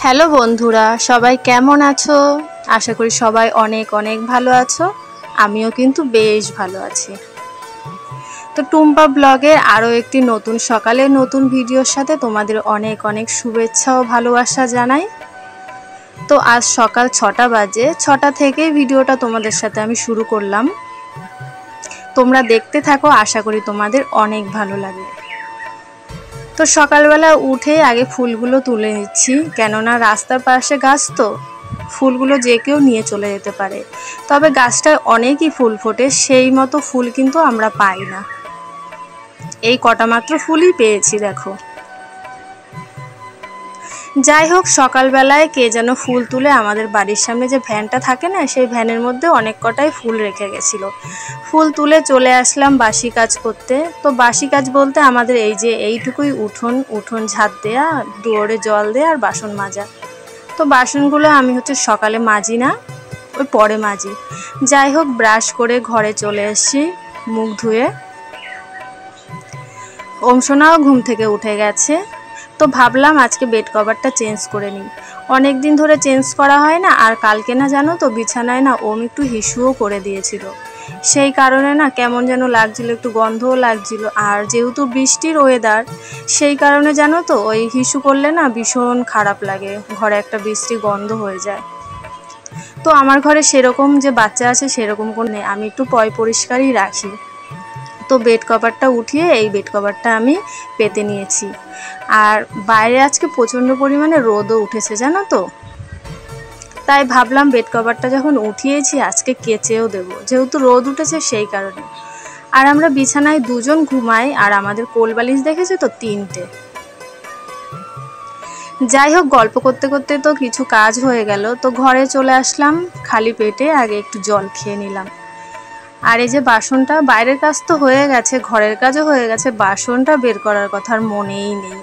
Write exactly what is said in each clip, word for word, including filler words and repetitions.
Hello বন্ধুরা, সবাই কেমন আছো? আশা করি সবাই অনেক অনেক ভালো আছো। আমিও কিন্তু বেশ ভালো আছি। তো টুম্পা ব্লগের আরও একটি নতুন সকালের নতুন ভিডিওর সাথে তোমাদের অনেক অনেক শুভেচ্ছা ও ভালোবাসা জানাই। তো আজ সকাল ছটা বাজে, ছটা থেকেই ভিডিওটা তোমাদের সাথে আমি শুরু করলাম। তোমরা দেখতে থাকো, আশা করি তোমাদের অনেক ভালো লাগে। তো সকালবেলা উঠে আগে ফুলগুলো তুলে নিচ্ছি, কেননা রাস্তার পাশে গাছ তো ফুলগুলো যে কেউ নিয়ে চলে যেতে পারে। তবে গাছটায় অনেকই ফুল ফোটে, সেই মতো ফুল কিন্তু আমরা পাই না। এই কটা মাত্র ফুলই পেয়েছি দেখো। যাই হোক, সকালবেলায় কে যেন ফুল তুলে আমাদের বাড়ির সামনে যে ভ্যানটা থাকে না, সেই ভ্যানের মধ্যে অনেক কটাই ফুল রেখে গেছিলো। ফুল তুলে চলে আসলাম বাসি কাজ করতে। তো বাসি কাজ বলতে আমাদের এই যে এইটুকুই উঠোন উঠোন ঝাঁট দেয়া, দুয়ারে জল দেয়া আর বাসন মাজা। তো বাসনগুলো আমি হচ্ছে সকালে মাজি না, ওই পরে মাজি। যাই হোক, ব্রাশ করে ঘরে চলে এসেছি মুখ ধুয়ে। ওমসোনাও ঘুম থেকে উঠে গেছে। তো ভাবলাম আজকে বেড কভারটা চেঞ্জ করে নিই, অনেক দিন ধরে চেঞ্জ করা হয় না। আর কালকে না জানো তো বিছানায় না ওম একটু হিসুও করে দিয়েছিল, সেই কারণে না কেমন যেন লাগছিল, একটু গন্ধও লাগছিল। আর যেহেতু বৃষ্টির ওয়েদার, সেই কারণে জানো তো ওই হিসু করলে না ভীষণ খারাপ লাগে, ঘরে একটা বৃষ্টি গন্ধ হয়ে যায়। তো আমার ঘরে সেরকম যে বাচ্চা আছে সেরকম কোনো নেই, আমি একটু পয় পরিষ্কারই রাখি। তো বেড কভারটা উঠিয়ে এই বেড কভারটা আমি পেতে নিয়েছি। আর বাইরে আজকে প্রচণ্ড পরিমাণে রোদও উঠেছে জানো তো, তাই ভাবলাম বেড কভারটা যখন উঠিয়েছি আজকে কেচেও দেবো, যেহেতু রোদ উঠেছে সেই কারণে। আর আমরা বিছানায় দুজন ঘুমাই, আর আমাদের কোল বালিশ দেখেছে তো তিনটে। যাই হোক, গল্প করতে করতে তো কিছু কাজ হয়ে গেল। তো ঘরে চলে আসলাম খালি পেটে, আগে একটু জল খেয়ে নিলাম। আর এই যে বাসনটা, বাইরের কাজ তো হয়ে গেছে, ঘরের কাজও হয়ে গেছে, বাসনটা বের করার কথা আর মনেই নেই।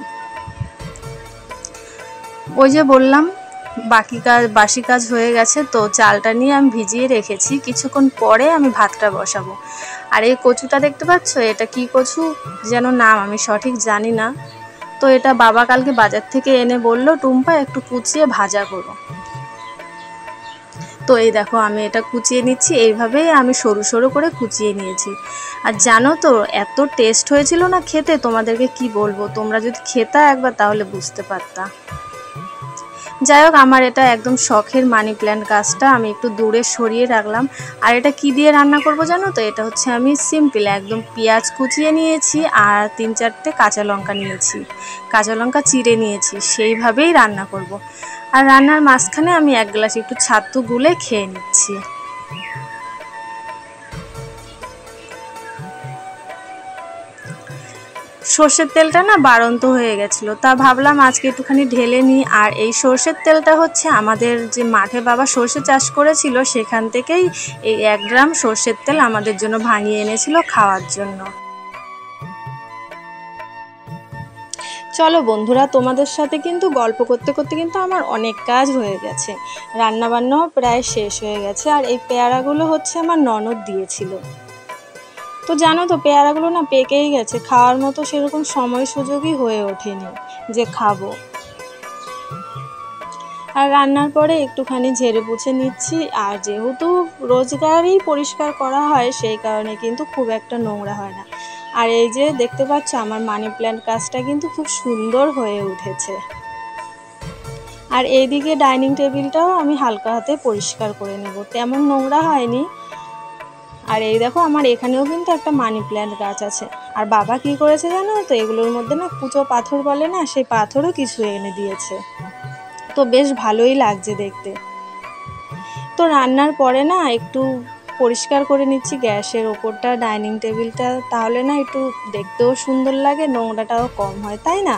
ওই যে বললাম বাকি কাজ বাসি কাজ হয়ে গেছে। তো চালটা নিয়ে আমি ভিজিয়ে রেখেছি, কিছুক্ষণ পরে আমি ভাতটা বসাবো। আর এই কচুটা দেখতে পাচ্ছ, এটা কি কচু যেন নাম আমি সঠিক জানি না। তো এটা বাবা কালকে বাজার থেকে এনে বলল টুম্পা একটু কুচিয়ে ভাজা করো। তো এই দেখো আমি এটা কুচিয়ে নিচ্ছি, এইভাবেই আমি সরু সরু করে কুচিয়ে নিয়েছি। আর জানো তো এত টেস্ট হয়েছিল না খেতে, তোমাদেরকে কি বলবো, তোমরা যদি খেতা একবার তাহলে বুঝতে পারতা। যাই হোক, আমার এটা একদম শখের মানি প্ল্যান্ট গাছটা আমি একটু দূরে সরিয়ে রাখলাম। আর এটা কি দিয়ে রান্না করব জানো তো, এটা হচ্ছে আমি সিম্পল একদম পেঁয়াজ কুচিয়ে নিয়েছি আর তিন চারটে কাঁচা লঙ্কা নিয়েছি, কাঁচা লঙ্কা চিড়ে নিয়েছি, সেইভাবেই রান্না করব। আর রান্নার মাঝখানে আমি এক গ্লাস একটু ছাতু গুলে খেয়ে নিচ্ছি। সর্ষের তেলটা না বাড়ন্ত হয়ে গেছিলো, তা ভাবলাম আজকে একটুখানি ঢেলে নিই। আর এই সর্ষের তেলটা হচ্ছে আমাদের যে মাঠে বাবা সর্ষে চাষ করেছিল, সেখান থেকেই এই এক গ্রাম সর্ষের তেল আমাদের জন্য ভাঙিয়ে এনেছিল খাওয়ার জন্য। চলো বন্ধুরা, তোমাদের সাথে কিন্তু গল্প করতে করতে কিন্তু আমার অনেক কাজ হয়ে গেছে, রান্নাবান্নাও প্রায় শেষ হয়ে গেছে। আর এই পেয়ারাগুলো হচ্ছে আমার ননদ দিয়েছিল। তো জানো তো পেয়ারাগুলো না পেকেই গেছে, খাওয়ার মতো সেরকম সময় সুযোগই হয়ে ওঠেনি যে খাবো। আর রান্নার পরে একটুখানি ঝেড়ে পুছে নিচ্ছি। আর যেহেতু রোজগারই পরিষ্কার করা হয়, সেই কারণে কিন্তু খুব একটা নোংরা হয় না। আর এই যে দেখতে পাচ্ছ আমার মানি প্ল্যান্ট গাছটা কিন্তু খুব সুন্দর হয়ে উঠেছে। আর এইদিকে ডাইনিং টেবিলটাও আমি হালকা হাতে পরিষ্কার করে নেব, তেমন নোংরা হয়নি। আর এই দেখো আমার এখানেও কিন্তু একটা মানি প্ল্যান্ট গাছ আছে। আর বাবা কি করেছে জানো তো, এগুলোর মধ্যে না কুচো পাথর বলে না, সেই পাথরও কিছু এনে দিয়েছে। তো বেশ ভালোই লাগছে দেখতে। তো রান্নার পরে না একটু পরিষ্কার করে নিচ্ছি গ্যাসের ওপরটা, ডাইনিং টেবিলটা, তাহলে না একটু দেখতেও সুন্দর লাগে, নোংরাটাও কম হয়, তাই না?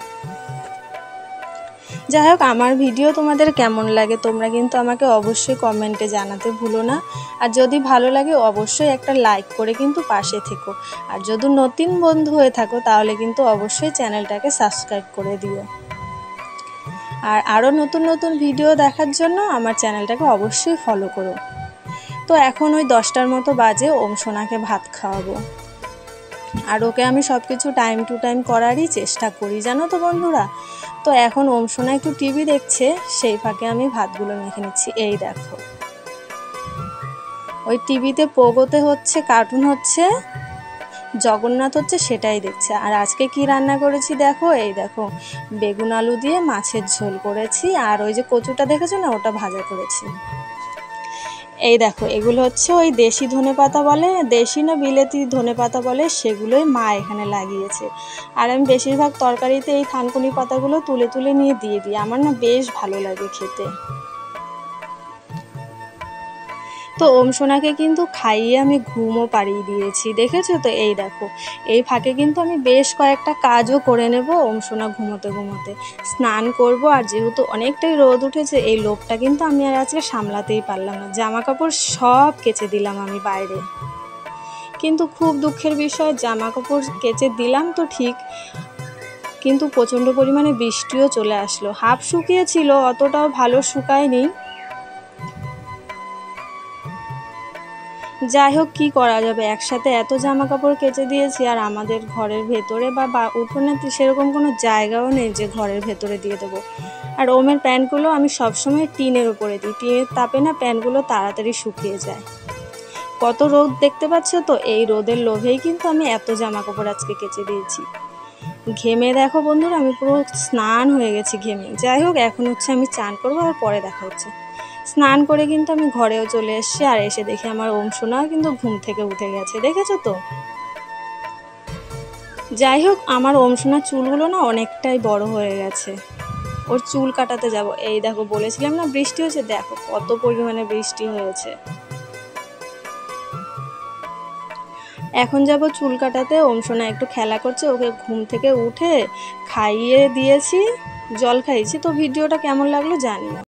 যাই হোক, আমার ভিডিও তোমাদের কেমন লাগে তোমরা কিন্তু আমাকে অবশ্যই কমেন্টে জানাতে ভুলো না। আর যদি ভালো লাগে অবশ্যই একটা লাইক করে কিন্তু পাশে থেকো। আর যদি নতুন বন্ধু হয়ে থাকো তাহলে কিন্তু অবশ্যই চ্যানেলটাকে সাবস্ক্রাইব করে দিও। আর আরও নতুন নতুন ভিডিও দেখার জন্য আমার চ্যানেলটাকে অবশ্যই ফলো করো। তো এখন ওই দশটার মতো বাজে, ওম সোনাকে ভাত খাওয়াবো। আর ওকে আমি সব কিছু টাইম টু টাইম করারই চেষ্টা করি, জানো তো বন্ধুরা। তো এখন ওম সোনা একটু টিভি দেখছে, সেই ফাঁকে আমি ভাতগুলো মেখে নিচ্ছি। এই দেখো, ওই টিভিতে পোগোতে হচ্ছে, কার্টুন হচ্ছে, জগন্নাথ হচ্ছে, সেটাই দেখছে। আর আজকে কি রান্না করেছি দেখো, এই দেখো বেগুন আলু দিয়ে মাছের ঝোল করেছি, আর ওই যে কচুটা দেখেছো না, ওটা ভাজা করেছি। এই দেখো, এগুলো হচ্ছে ওই দেশি ধনেপাতা বলে, দেশি না বিলেতি ধনেপাতা বলে, সেগুলোই মা এখানে লাগিয়েছে। আর আমি বেশিরভাগ তরকারিতে এই থানকুনি পাতাগুলো তুলে তুলে নিয়ে দিয়ে দিই, আমার না বেশ ভালো লাগে খেতে। তো ওম সোনাকে কিন্তু খাইয়ে আমি ঘুমও পাড়িয়ে দিয়েছি, দেখেছো তো। এই দেখো, এই ফাঁকে কিন্তু আমি বেশ কয়েকটা কাজও করে নেব ওম সোনা ঘুমোতে ঘুমোতে। স্নান করব, আর যেহেতু অনেকটাই রোদ উঠেছে, এই লোভটা কিন্তু আমি আর আজকে সামলাতেই পারলাম না, জামা কাপড় সব কেচে দিলাম আমি বাইরে। কিন্তু খুব দুঃখের বিষয়, জামা কাপড় কেচে দিলাম তো ঠিক, কিন্তু প্রচণ্ড পরিমাণে বৃষ্টিও চলে আসলো। হাফ শুকিয়েছিল, অতটাও ভালো শুকায়নি। যাই হোক, কী করা যাবে, একসাথে এত জামা কাপড় কেচে দিয়েছি, আর আমাদের ঘরের ভেতরে বা উঠোনে সেরকম কোনো জায়গাও নেই যে ঘরের ভেতরে দিয়ে দেবো। আর ওমের প্যান্টগুলো আমি সবসময় টিনের ওপরে দিই, টিনের তাপে না প্যান্টগুলো তাড়াতাড়ি শুকিয়ে যায়। কত রোদ দেখতে পাচ্ছ তো, এই রোদের লোভেই কিন্তু আমি এত জামা কাপড় আজকে কেচে দিয়েছি। ঘেমে দেখো বন্ধুরা, আমি পুরো স্নান হয়ে গেছি ঘেমে। যাই হোক, এখন হচ্ছে আমি চান করবো, আর পরে দেখা হচ্ছে। স্নান করে কিন্তু আমি ঘরেও চলে এসেছি, আর এসে দেখি আমার ওম সোনাও কিন্তু ঘুম থেকে উঠে গেছে, দেখেছো তো। যাই হোক, আমার ওম সোনার চুলগুলো না অনেকটাই বড় হয়ে গেছে, ওর চুল কাটাতে যাব। এই দেখো, বলেছিলাম না বৃষ্টি হয়েছে, দেখো কত পরিমাণে বৃষ্টি হয়েছে। এখন যাব চুল কাটাতে। ওম সোনা একটু খেলা করছে, ওকে ঘুম থেকে উঠে খাইয়ে দিয়েছি, জল খাইয়েছি। তো ভিডিওটা কেমন লাগলো জানিও।